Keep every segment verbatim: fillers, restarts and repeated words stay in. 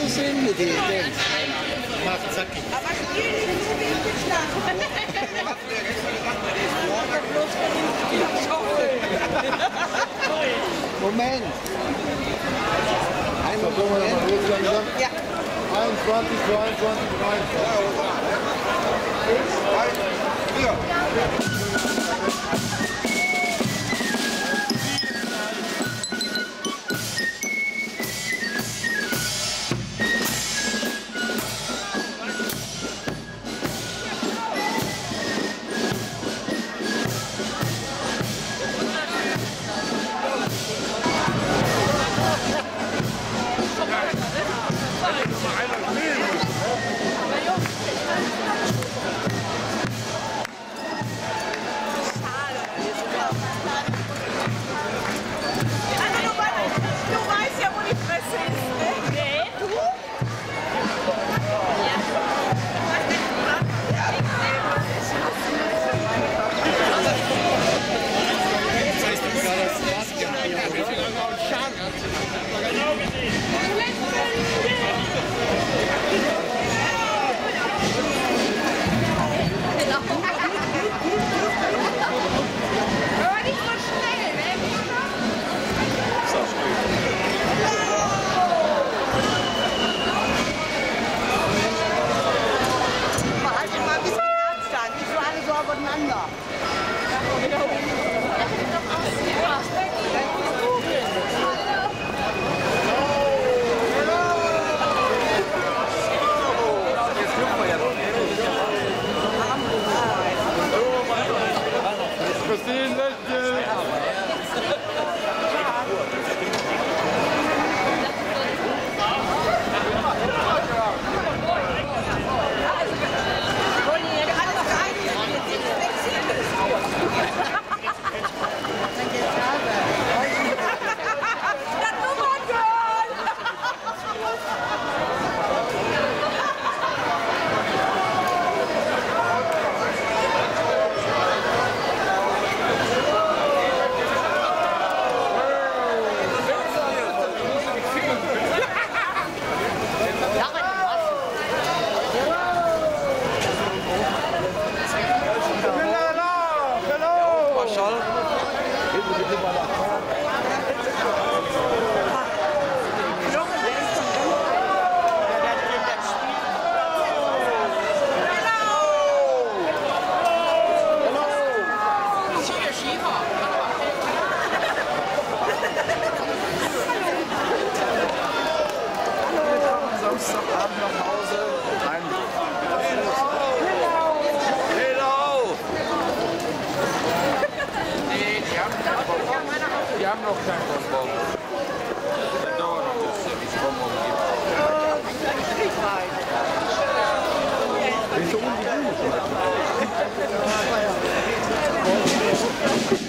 so sind mit den Dings. Macht zackig. Aber spielen die so wie ich Moment. Einmal Gucken wir Moment. mal los langsam. Ja. einundzwanzig, zweiundzwanzig, dreiundzwanzig. Wir haben noch keinen Bonbon. Das dauert noch, bis es Bonbon gibt.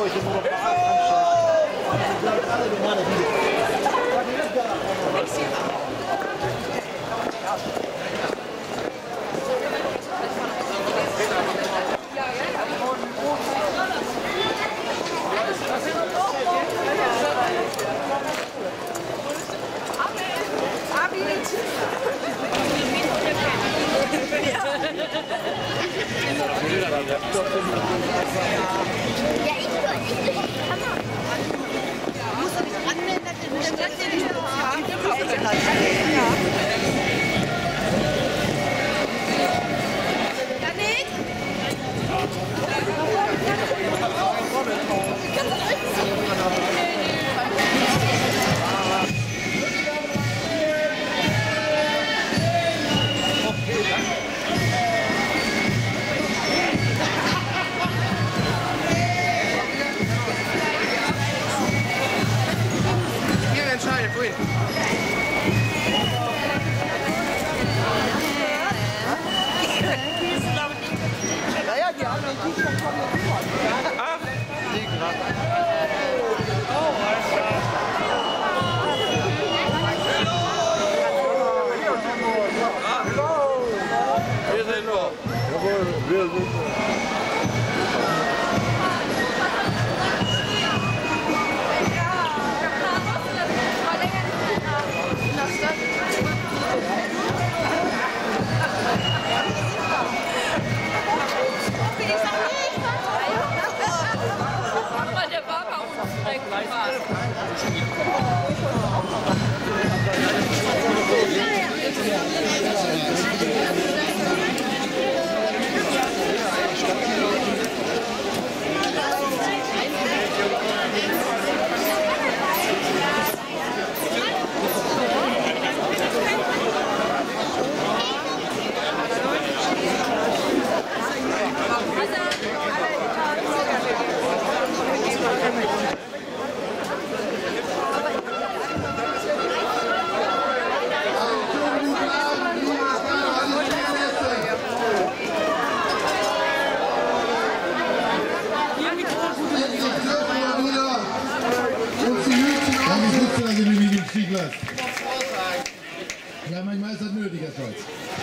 Ja, manchmal ist das nötig, Herr Scholz.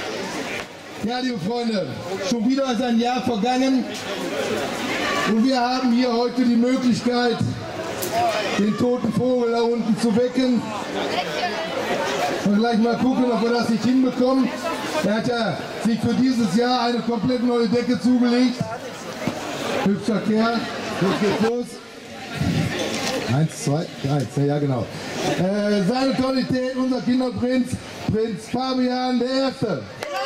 Ja, liebe Freunde, schon wieder ist ein Jahr vergangen und wir haben hier heute die Möglichkeit, den toten Vogel da unten zu wecken. Und gleich mal gucken, ob wir das nicht hinbekommen. Er hat ja sich für dieses Jahr eine komplett neue Decke zugelegt. Hübscher Kerl, jetzt geht's los. Eins, zwei, eins, ja genau. Äh, seine Qualität, unser Kinderprinz, Prinz Fabian der Erste.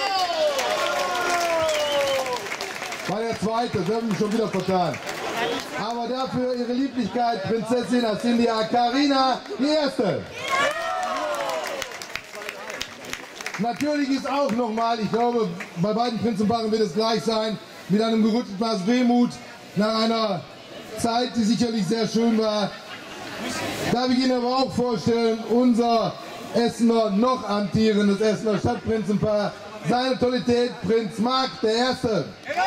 War der Zweite, das haben wir schon wieder vertan. Aber dafür ihre Lieblichkeit, Prinzessin Ascindia Carina, die Erste. Natürlich ist auch nochmal, ich glaube, bei beiden Prinzenpaaren wird es gleich sein, mit einem gerütteten Maß Wehmut nach einer Zeit, die sicherlich sehr schön war. Darf ich Ihnen aber auch vorstellen, unser Essener, noch amtierendes Essener Stadtprinzenpaar, seine Tollität Prinz Marc der Erste.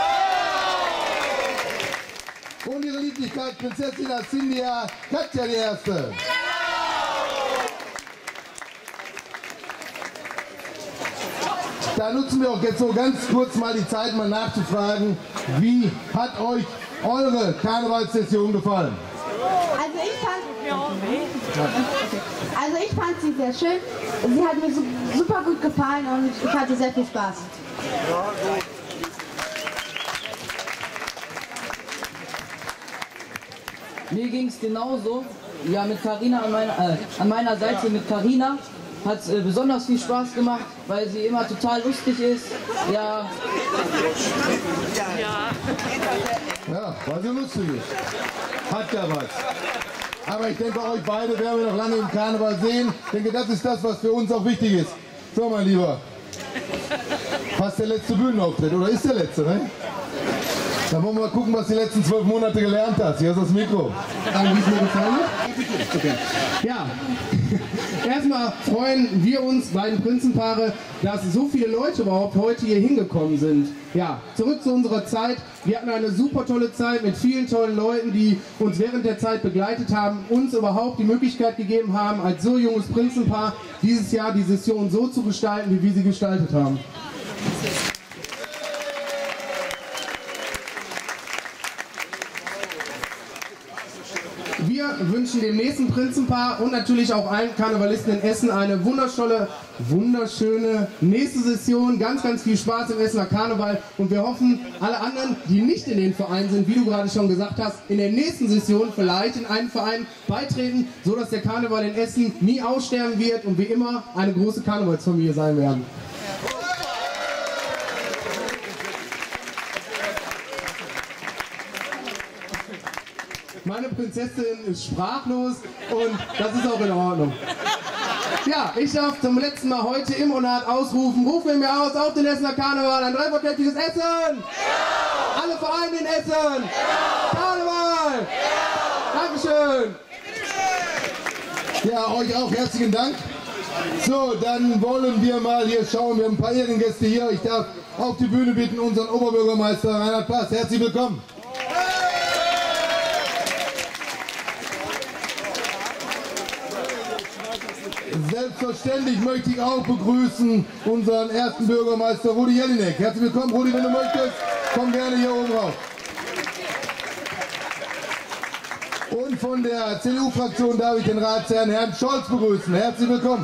Und ihre Lieblichkeit Prinzessin Ascindia Katja die Erste. Da nutzen wir auch jetzt so ganz kurz mal die Zeit, mal nachzufragen, wie hat euch eure Karnevalssession gefallen? Also ich fand, also ich fand sie sehr schön. Sie hat mir super gut gefallen und ich hatte sehr viel Spaß. Mir ging es genauso. Ja, mit Carina an meiner, äh, an meiner Seite mit Carina hat es äh, besonders viel Spaß gemacht, weil sie immer total lustig ist. Ja. Ja, weil sie lustig ist. Hat ja was. Aber ich denke, euch beide werden wir noch lange im Karneval sehen. Ich denke, das ist das, was für uns auch wichtig ist. So, mein Lieber. Fast der letzte Bühnenauftritt, oder ist der letzte, ne? Dann wollen wir mal gucken, was du die letzten zwölf Monate gelernt hast. Hier ist das Mikro. Wie es mir gefallen hat? Okay. Ja, erstmal freuen wir uns, beiden Prinzenpaare, dass so viele Leute überhaupt heute hier hingekommen sind. Ja, zurück zu unserer Zeit. Wir hatten eine super tolle Zeit mit vielen tollen Leuten, die uns während der Zeit begleitet haben, uns überhaupt die Möglichkeit gegeben haben, als so junges Prinzenpaar dieses Jahr die Session so zu gestalten, wie wir sie gestaltet haben. Wir wünschen dem nächsten Prinzenpaar und natürlich auch allen Karnevalisten in Essen eine wundervolle, wunderschöne nächste Session. Ganz, ganz viel Spaß im Essener Karneval und wir hoffen, alle anderen, die nicht in den Vereinen sind, wie du gerade schon gesagt hast, in der nächsten Session vielleicht in einen Verein beitreten, sodass der Karneval in Essen nie aussterben wird und wir immer eine große Karnevalsfamilie sein werden. Meine Prinzessin ist sprachlos und das ist auch in Ordnung. Ja, ich darf zum letzten Mal heute im Ornat ausrufen, rufen wir mir aus auf den Essener Karneval, ein dreifachkräftiges Essen! Ja! Alle Vereine in Essen! Ja! Karneval! Ja! Dankeschön! Ja, euch auch herzlichen Dank. So, dann wollen wir mal hier schauen, wir haben ein paar Ehrengäste hier. Ich darf auf die Bühne bitten unseren Oberbürgermeister Reinhard Pass. Herzlich willkommen. Selbstverständlich möchte ich auch begrüßen unseren ersten Bürgermeister Rudi Jelinek. Herzlich willkommen, Rudi, wenn du möchtest, komm gerne hier oben rauf. Und von der C D U-Fraktion darf ich den Ratsherrn Herrn Scholz begrüßen. Herzlich willkommen.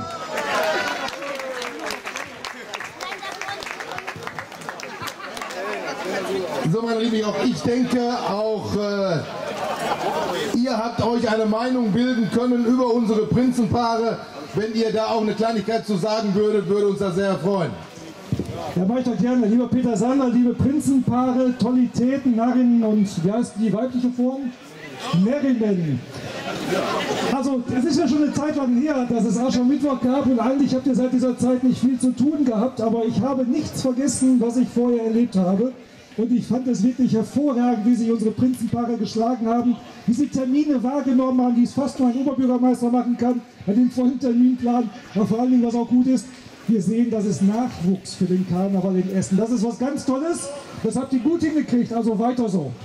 So, meine Lieben, auch ich denke, auch äh, ihr habt euch eine Meinung bilden können über unsere Prinzenpaare. Wenn ihr da auch eine Kleinigkeit zu sagen würdet, würde uns das sehr freuen. Ja, mache ich doch gerne. Lieber Peter Sander, liebe Prinzenpaare, Tollitäten, Narrinnen und wie heißt die weibliche Form? Närrinnen. Also, es ist ja schon eine Zeit lang her, dass es Aschermittwoch gab und eigentlich habt ihr seit dieser Zeit nicht viel zu tun gehabt, aber ich habe nichts vergessen, was ich vorher erlebt habe. Und ich fand es wirklich hervorragend, wie sich unsere Prinzenpaare geschlagen haben, wie sie Termine wahrgenommen haben, die es fast nur ein Oberbürgermeister machen kann, bei dem vollen Terminplan. Aber vor allen Dingen, was auch gut ist, wir sehen, das ist Nachwuchs für den Karneval in Essen. Das ist was ganz Tolles, das habt ihr gut hingekriegt, also weiter so.